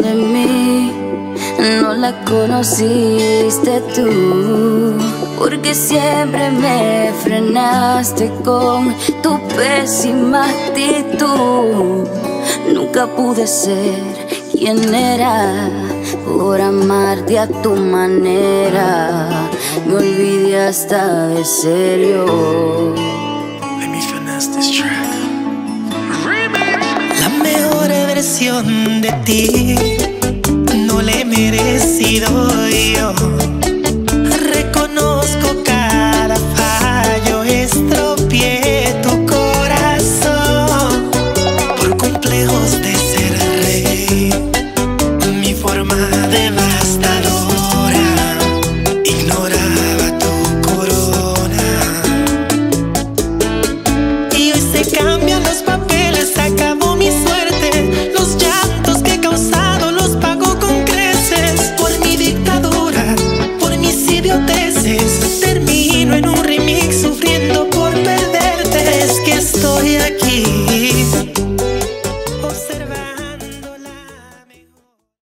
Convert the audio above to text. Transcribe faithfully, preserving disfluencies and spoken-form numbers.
de mí no la conociste tú, porque siempre me frenaste con tu pésima actitud. Nunca pude ser quien era por amarte a tu manera. Me olvidé hasta de serio. Let me finesse this track. La mejor versión de ti no le he merecido